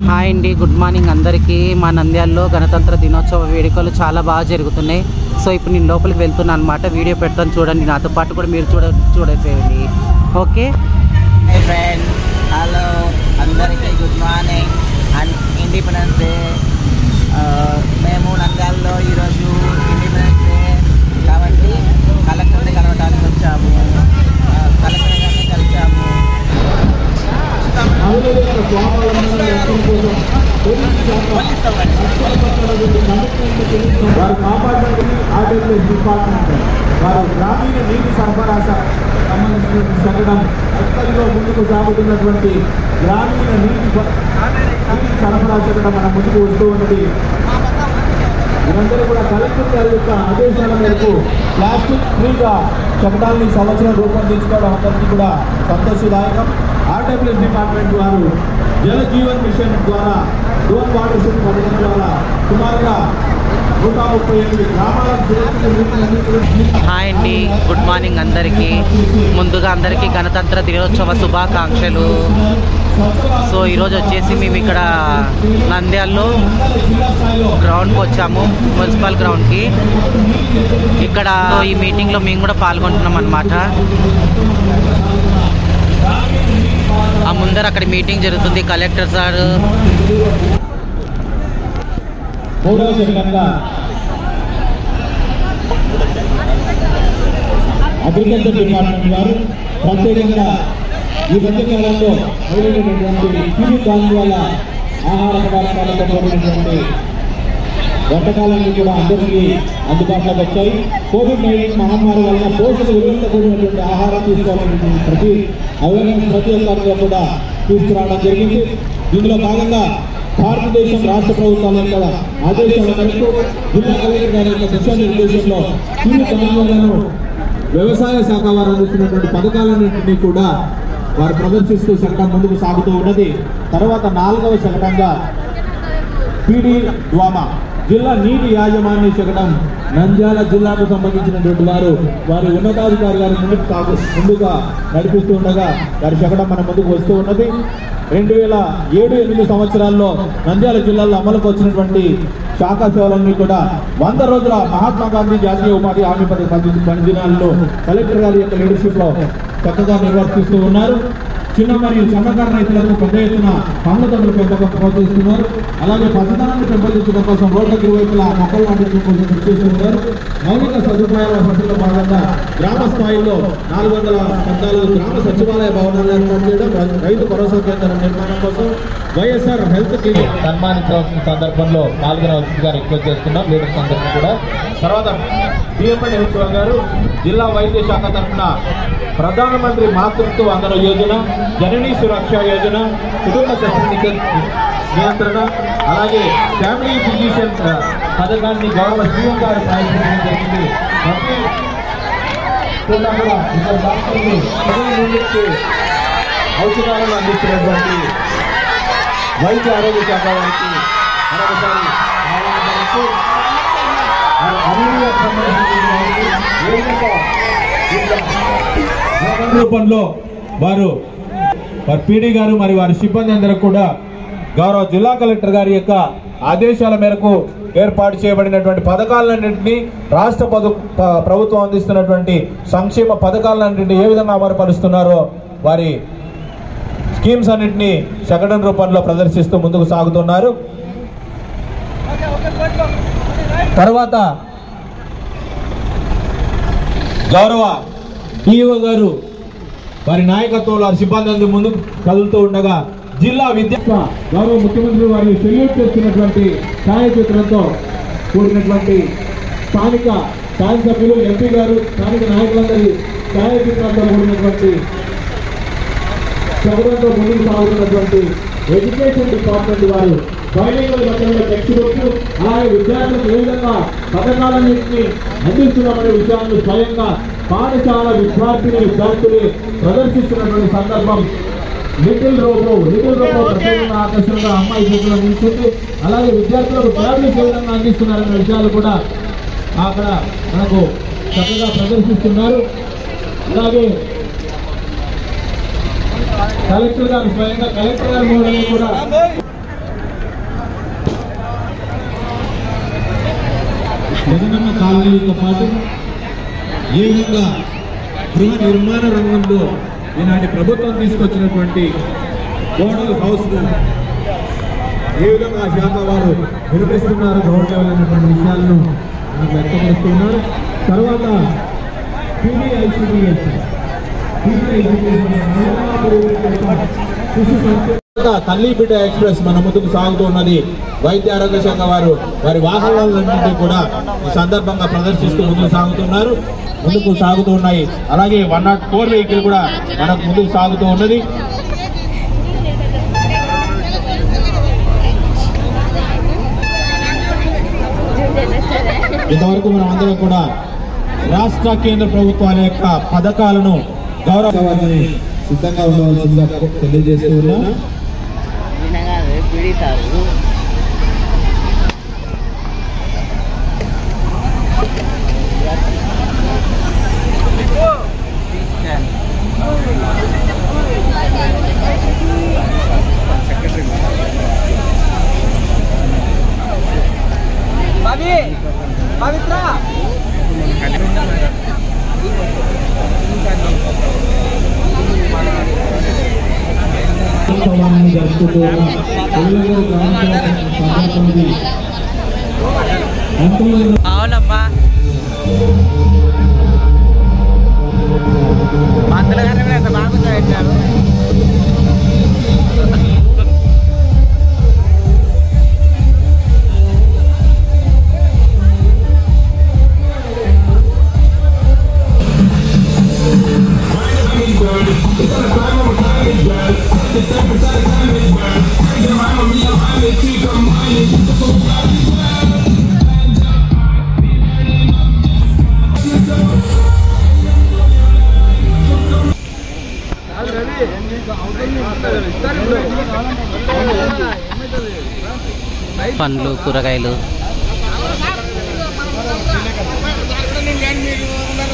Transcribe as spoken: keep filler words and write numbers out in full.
Hi అండి, good morning అందరికీ. మా నంద్యాలలో గణతంత్ర దినోత్సవ వేడుకలు చాలా బాగా జరుగుతున్నాయి. సో ఇప్పుడు నేను లోపలికి వెళ్తున్నాను అనమాట. వీడియో పెడతాను చూడండి, నాతో పాటు కూడా మీరు చూడ చూడేసేయండి. ఓకే హై ఫ్రెండ్స్, హలో అందరికీ good morning and independence day. మేము నంద్యాలలో ఈరోజు ఇండిపెండెన్స్ డే కాబట్టి కలెక్టర్ని కలవడానికి వచ్చాము. కలెక్టర్ గారిని కలిసాము. వారు కాపాడడానికి ఆర్డబ్ల్యూఎస్ డిపార్ట్మెంట్ వారు గ్రామీణ నీటి సరఫరా సంబంధించిన సంఘటన ఎక్కడిలో ముందుకు సాగుతున్నటువంటి గ్రామీణ నీటి సరఫరా సంఘటన మన ముందుకు వస్తూ ఉన్నది. మీరందరూ కూడా కలెక్టర్ గారి యొక్క ఆదేశాల మేరకు ప్లాస్టిక్ ఫ్రీగా చట్టాలని సంవత్సరం రూపొందించుకోవడం అందరికీ కూడా సంతోషదాయకం. ఆర్డబ్ల్యూఎస్ డిపార్ట్మెంట్ వారు జల జీవన్ మిషన్ ద్వారా డోన్ వాటర్ షెడ్ పథకం ద్వారా సుమారుగా నూట ముప్పై ఎనిమిది గ్రామాలకు. హాయ్ అండి, గుడ్ మార్నింగ్ అందరికీ. ముందుగా అందరికీ గణతంత్ర దినోత్సవ శుభాకాంక్షలు. సో ఈరోజు వచ్చేసి మేము ఇక్కడ నంద్యాలలో గ్రౌండ్కి వచ్చాము, మున్సిపల్ గ్రౌండ్కి. ఇక్కడ ఈ మీటింగ్లో మేము కూడా పాల్గొంటున్నాం అన్నమాట. ఆ ముందర అక్కడ మీటింగ్ జరుగుతుంది. కలెక్టర్ సార్ అగ్రికల్చర్ డిపార్ట్మెంట్ వారు ప్రత్యేకంగా ఈ మధ్యకాలంలో మొదలైనటువంటి కివి దాని వల్ల ఆహార పదార్థాలతో కూడినటువంటి వంటకాలన్నీ కూడా అందరికీ అందుబాటులోకి వచ్చాయి. కోవిడ్ నైన్టీన్ మహమ్మారి వలన పోషక విలువలతో కూడినటువంటి ఆహారం తీసుకోవాలనేటువంటి ప్రతి అవేర్నెస్ ప్రతి ఒక్కరిలో కూడా తీసుకురావడం జరిగింది. దీనిలో భాగంగా భారతదేశం రాష్ట్ర ప్రభుత్వాల యొక్క ఆదేశాల మేరకు జిల్లా కలెక్టర్ గారి యొక్క దిశానిర్దేశంలో కివి ధాన్యాలను వ్యవసాయ శాఖ వారు అందిస్తున్నటువంటి పథకాలన్నింటినీ కూడా వారు ప్రదర్శిస్తూ శకటం ముందుకు సాగుతూ ఉన్నది. తర్వాత నాలుగవ శకటంగా పీడి డ్వామా జిల్లా నీటి యాజమాన్య శకటం నంద్యాల జిల్లాకు సంబంధించినటువంటి వారు వారి ఉన్నతాధికారి గారి ముందుకు సాగు ముందుగా నడిపిస్తూ ఉండగా వారి శకటం మన ముందుకు వస్తూ ఉన్నది. రెండు వేల ఏడు ఎనిమిది సంవత్సరాల్లో నంద్యాల జిల్లాలో అమలుకు వచ్చినటువంటి శాఖా సేవలన్నీ కూడా వంద రోజుల మహాత్మా గాంధీ జాతీయ ఉపాధి హామీ పథకం పది దినాల్లో కలెక్టర్ గారి యొక్క లీడర్షిప్ లో చక్కగా నిర్వర్తిస్తూ ఉన్నారు. చిన్న మరియు సన్నకారు రైతులకు పెద్ద ఎత్తున పండ్ల తోటల పెంపకం ప్రోత్సహిస్తున్నారు. అలాగే పచ్చదనాన్ని పెంపొందించడం కోసం రోడ్లకు ఇరువైపులా మొక్కలు నాటడం కోసం కృషి చేస్తున్నారు. మౌలిక సదుపాయాల వసతిలో భాగంగా గ్రామ స్థాయిలో నాలుగు వందల పద్నాలుగు గ్రామ సచివాలయ భవనాలు ఏర్పాటు చేయడం, రైతు భరోసా కేంద్రం నిర్మాణం కోసం వైఎస్ఆర్ హెల్త్ క్లినిక్ సన్మానించవలసిన సందర్భంలో పాల్గొనవలసిందిగా రిక్వెస్ట్ చేస్తున్నాం లీడర్స్ అందరినీ కూడా. తర్వాత డిఎంఎన్ హెచ్ఓ గారు జిల్లా వైద్య శాఖ తరఫున ప్రధానమంత్రి మాతృత్వ వందన యోజన, జననీ సురక్ష యోజన, కుటుంబ శస్త్రచికిత్స నియంత్రణ, అలాగే ఫ్యామిలీ ఫిజిషియన్ పథకాన్ని గౌరవ సీఎం గారు ప్రవేశపెట్టడం జరిగింది. కూడా కూడా ఇద్దరు డాక్టర్లు ఔషధాలను అందిస్తున్నటువంటి వైద్య ఆరోగ్య శాఖ వారికి మరొకసారి రూపంలో వారు వారి పీడీ గారు మరి వారి సిబ్బంది అందరూ కూడా గౌరవ జిల్లా కలెక్టర్ గారి యొక్క ఆదేశాల మేరకు ఏర్పాటు చేయబడినటువంటి పథకాలన్నింటినీ రాష్ట్ర ప్రభుత్వం అందిస్తున్నటువంటి సంక్షేమ పథకాలన్నింటినీ ఏ విధంగా అమలుపరుస్తున్నారో వారి స్కీమ్స్ అన్నింటినీ శకటం రూపంలో ప్రదర్శిస్తూ ముందుకు సాగుతున్నారు. తర్వాత గౌరవ డిఓ గారు వారి నాయకత్వంలో వారి సిబ్బంది ముందుకు కదులుతూ ఉండగా జిల్లా విద్యా గౌరవ ముఖ్యమంత్రి వారిని సెల్యూట్ చేస్తున్నటువంటి ఛాయాచిత్రంతో కూడినటువంటి స్థానిక శాసనసభ్యులు, ఎంపీ గారు, స్థానిక నాయకులందరి ఛాయాచిత్రాలతో కూడినటువంటి చదవంతో ముందుకు సాగుతున్నటువంటి ఎడ్యుకేషన్ డిపార్ట్మెంట్ వారు బైలింగువల్ మధ్యలో టెక్స్ట్ బుక్స్, అలాగే విద్యార్థులకు ఏ విధంగా పథకాలన్నింటినీ అందిస్తున్నామనే విషయాన్ని స్వయంగా పాఠశాల విద్యార్థిని విద్యార్థులు ప్రదర్శిస్తున్నటువంటి సందర్భం. లిటిల్ రోబో లిటిల్ రోబో ప్రత్యేకంగా ఆకర్షణగా అమ్మాయి చేతిలో నిలిచింది. అలాగే విద్యార్థులకు ట్యాబ్లెట్స్ ఏ విధంగా అందిస్తున్నారనే విషయాలు కూడా అక్కడ మనకు చక్కగా ప్రదర్శిస్తున్నారు. అలాగే కలెక్టర్ గారు స్వయంగా కలెక్టర్ గారు కూడా జగనన్న కాలనీతో పాటు ఏ విధంగా గృహ నిర్మాణ రంగంలో ఈనాటి ప్రభుత్వం తీసుకొచ్చినటువంటి మోడల్ హౌస్ ఏ విధంగా ఆ శాఖ వారు నిర్వహిస్తున్నారు గౌరవమైనటువంటి విషయాలను మనకు వ్యక్తపరుస్తున్నారు. తర్వాత తల్లి బిడ్డ ఎక్స్ప్రెస్ మన ముందుకు సాగుతూ ఉన్నది. వైద్య ఆరోగ్య శాఖ వారు వారి వాహనాలన్నింటినీ కూడా ఈ సందర్భంగా ప్రదర్శిస్తూ ముందుకు సాగుతున్నారు ముందుకు సాగుతూ ఉన్నాయి. అలాగే వన్ నాట్ ఫోర్ వెహికల్ కూడా మనకు ముందుకు సాగుతూ ఉన్నది. ఇంతవరకు మనం అందరం కూడా రాష్ట్ర కేంద్ర ప్రభుత్వాల యొక్క పథకాలను గౌరవాన్ని సిద్ధంగా ఉండవలసిందిగా తెలియజేస్తూ ఉన్నా. అవునమ్మా మందుల గారు ఎంత బాగుంటారు. పండ్లు కూరగాయలు